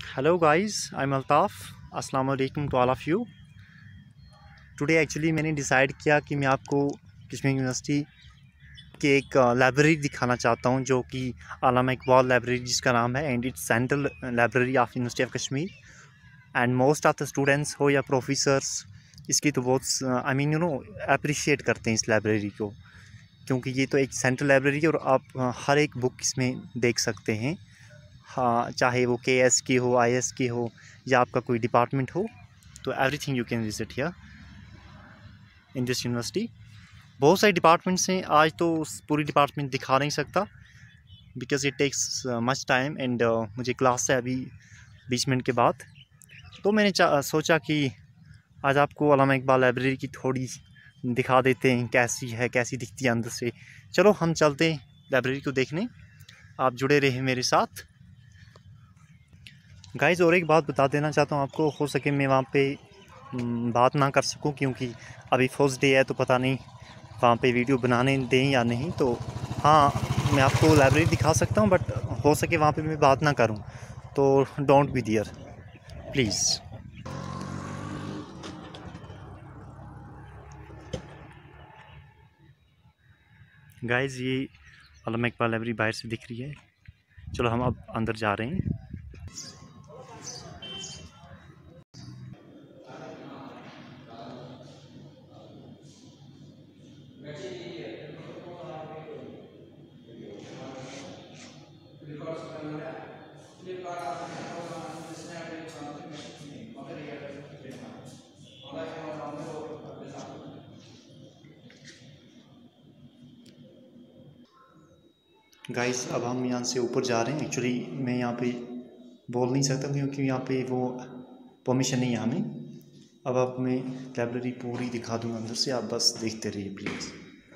Hello guys, I'm Altaf. अस्सलाम वालेकुम to all of you. Today actually मैंने decide किया कि मैं आपको कश्मीर यूनिवर्सिटी के एक लाइब्रेरी दिखाना चाहता हूं जो कि अल्लामा इकबाल लाइब्रेरी जिसका नाम है, and it's central library of university of Kashmir. And most of the students हो या प्रोफेसर्स इसकी तो बहुत अप्रिशिएट करते हैं इस लाइब्रेरी को, क्योंकि ये तो एक सेंट्रल लाइब्रेरी है और आप हर एक बुक इसमें देख सकते हैं। हाँ, चाहे वो KS की हो, IS की हो या आपका कोई डिपार्टमेंट हो, तो everything you can visit here in this university. बहुत सारे डिपार्टमेंट्स हैं, आज तो पूरी डिपार्टमेंट दिखा नहीं सकता because it takes much time and मुझे क्लास है अभी 20 मिनट के बाद। तो मैंने सोचा कि आज आपको अल्लामा इकबाल लाइब्रेरी की थोड़ी दिखा देते हैं कैसी है, कैसी दिखती है अंदर से। चलो हम चलते हैं लाइब्रेरी को देखने, आप जुड़े रहे मेरे साथ। गाइज़, और एक बात बता देना चाहता हूँ आपको, हो सके मैं वहाँ पे बात ना कर सकूँ क्योंकि अभी फर्स्ट डे है, तो पता नहीं वहाँ पे वीडियो बनाने दें या नहीं। तो हाँ, मैं आपको लाइब्रेरी दिखा सकता हूँ, बट हो सके वहाँ पे मैं बात ना करूँ, तो don't be there please. Guys, ये अल्लामा इकबाल लाइब्रेरी बाहर से दिख रही है। चलो हम अब अंदर जा रहे हैं। गाइस, अब हम यहाँ से ऊपर जा रहे हैं। एक्चुअली मैं यहाँ पे बोल नहीं सकता क्योंकि यहाँ पे वो परमिशन नहीं है हमें। अब आप मैं लाइब्रेरी पूरी दिखा दूँगा अंदर से, आप बस देखते रहिए प्लीज़।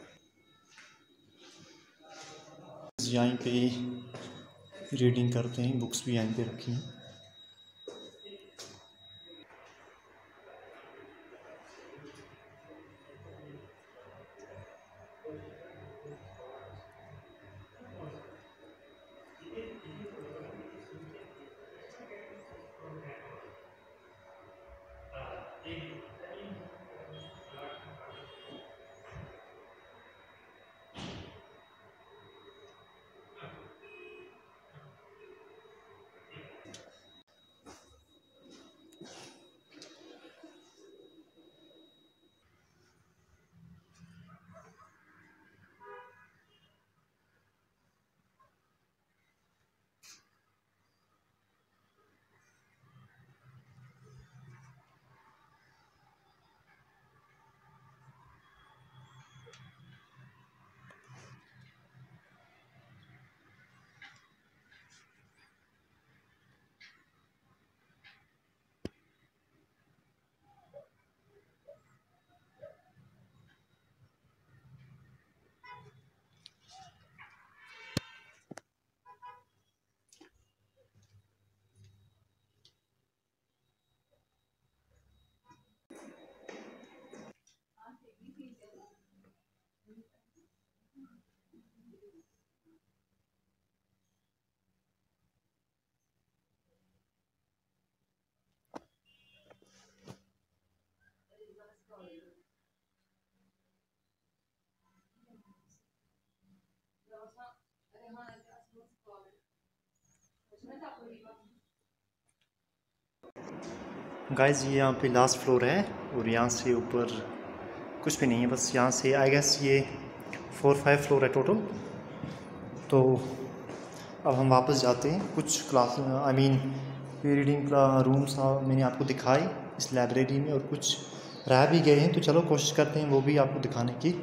यहीं पे रीडिंग करते हैं, बुक्स भी यहीं पे रखी हैं। गाइस, ये यहाँ पे लास्ट फ्लोर है और यहाँ से ऊपर कुछ भी नहीं है, बस यहाँ से आई गेस ये 4-5 फ्लोर है टोटल। तो अब हम वापस जाते हैं। कुछ क्लास रीडिंग का रूम्स मैंने आपको दिखाए इस लाइब्रेरी में, और कुछ रह भी गए हैं, तो चलो कोशिश करते हैं वो भी आपको दिखाने की।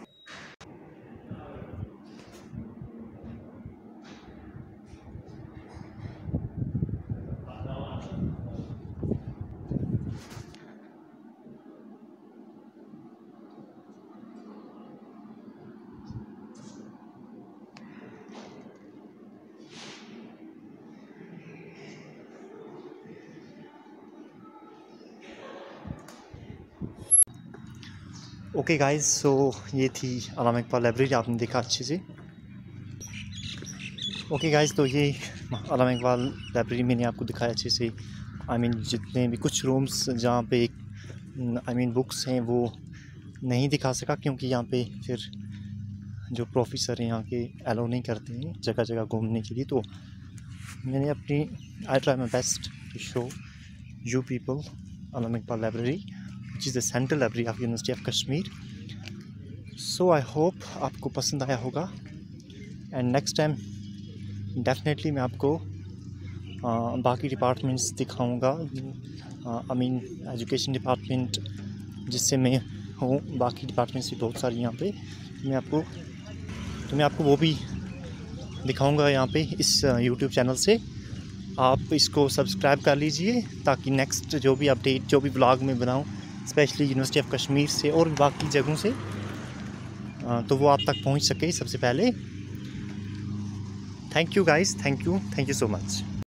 ओके गाइस, सो ये थी अल्लामा इकबाल लाइब्रेरी, आपने देखा अच्छे से। ओके गाइस, तो ये अल्लामा इकबाल लाइब्रेरी मैंने आपको दिखाया अच्छे से। जितने भी कुछ रूम्स जहाँ पे बुक्स हैं वो नहीं दिखा सका, क्योंकि यहाँ पे फिर जो प्रोफेसर हैं यहाँ के अलाउ नहीं करते हैं जगह जगह घूमने के लिए। तो मैंने I try my best to show you people Allama Iqbal library, which is the central library of university of Kashmir. So I hope आपको पसंद आया होगा, एंड नेक्स्ट टाइम डेफिनेटली मैं आपको बाकी डिपार्टमेंट्स दिखाऊंगा। एजुकेशन डिपार्टमेंट जिससे मैं हूँ, बाकी डिपार्टमेंट्स भी बहुत सारी यहाँ पे, मैं आपको वो भी दिखाऊंगा यहाँ पे इस यूट्यूब चैनल से। आप इसको सब्सक्राइब कर लीजिए ताकि नेक्स्ट जो भी अपडेट, जो भी ब्लॉग मैं बनाऊँ स्पेशली यूनिवर्सिटी ऑफ कश्मीर से और बाकी जगहों से, तो वो आप तक पहुँच सके सबसे पहले। Thank you guys, thank you so much.